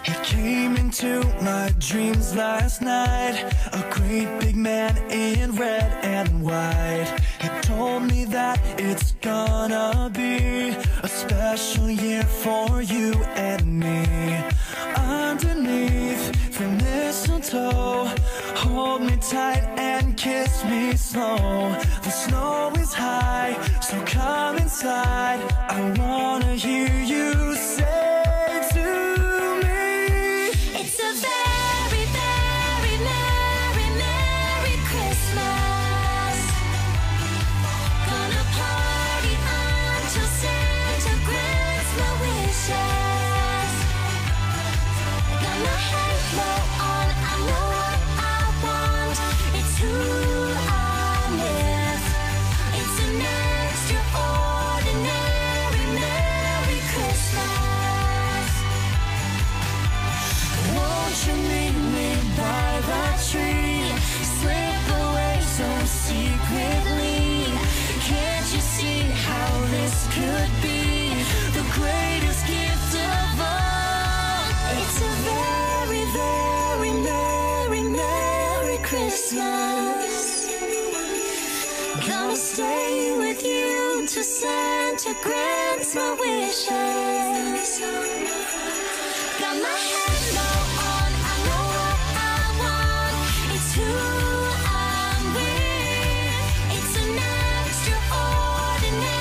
It came into my dreams last night, a great big man in red and white. He told me that it's gonna be a special year for you and me. Underneath the mistletoe, hold me tight and kiss me slow. The snow is high, so come inside. I wanna hear you say could be the greatest gift of all. It's a very, very merry, merry Christmas. Gonna stay with you till Santa grants my wishes. Got my halo on, I know what I want. It's who I'm with. It's an extraordinary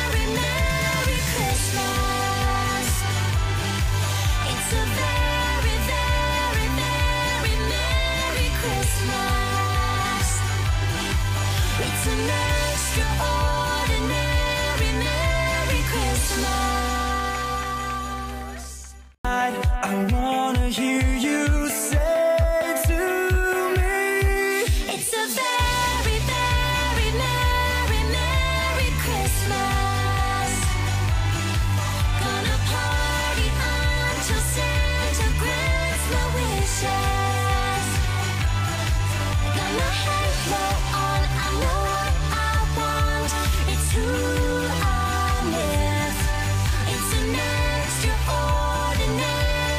I wanna hear you say to me, it's a very, very merry, merry Christmas. Gonna party until Santa grants my wishes. Got my halo on, I know what I want. It's who I'm with. It's an extraordinary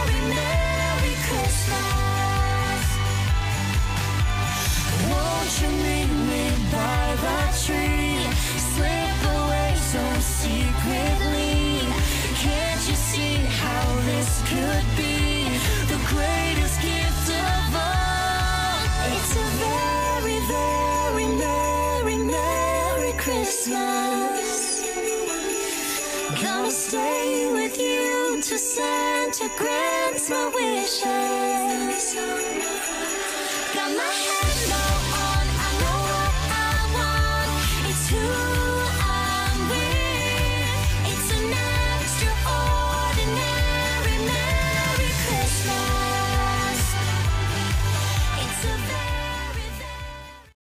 you meet me by that tree, slip away so secretly. Can't you see how this could be the greatest gift of all? It's a very, very merry, merry Christmas. Gonna stay with you till Santa grants my wishes. Got my head